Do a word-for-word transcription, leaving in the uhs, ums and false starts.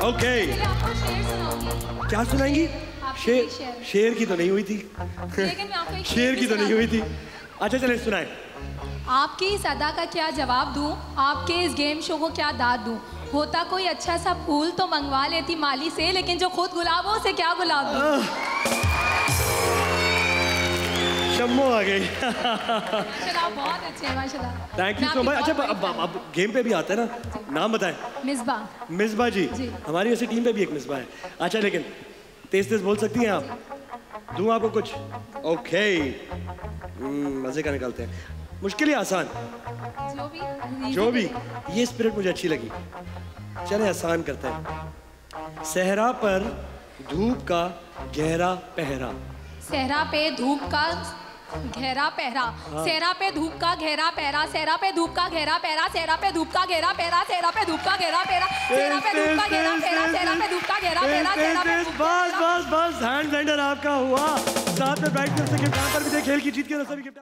Okay क्या सुनाएंगी? शेर शेर की तो नहीं हुई थी। लेकिन मैं आपको एक शेर की तो नहीं हुई थी। अच्छा चले सुनाए। आपकी इस अदा का क्या जवाब दूं, आपके इस गेम शो को क्या दाद दूं। होता कोई अच्छा सा फूल तो मंगवा लेती माली से, लेकिन जो खुद गुलाब हो उसे क्या गुलाब दूं। शम्मो आ गई। माशाल्लाह बहुत अच्छे हैं माशाल्लाह। Thank you so much. अच्छा अब अब गेम पे भी आता है ना, नाम बताएं। मिसबा। मिसबा जी, जी। हमारी वैसे टीम पे भी एक मिसबा है। अच्छा लेकिन तेज तेज बोल सकती हैं आप? दूं आपको कुछ? ओके मजे का निकालते हैं। मुश्किल या आसान? जो भी जो भी। ये स्पिरिट मुझे अच्छी लगी। चले आसान करते हैं। सहरा पर धूप का गहरा पहरा। सहरा पे धूप का गहरा पहरा। सहरा पे धूप का गहरा पहरा। सहरा पे धूप का गहरा पहरा। सहरा पे धूप का गहरा पहरा। सहरा पे धूप का गहरा पहरा। सहरा पे धूप का गहरा पहरा। सहरा पे धूप का गहरा पहरा। सहरा पे बस बस बस हैंड ब्लेंडर आपका हुआ। साथ में बैठ कर गिफ्ट पर भी दे, खेल की जीत के सभी गिफ्ट।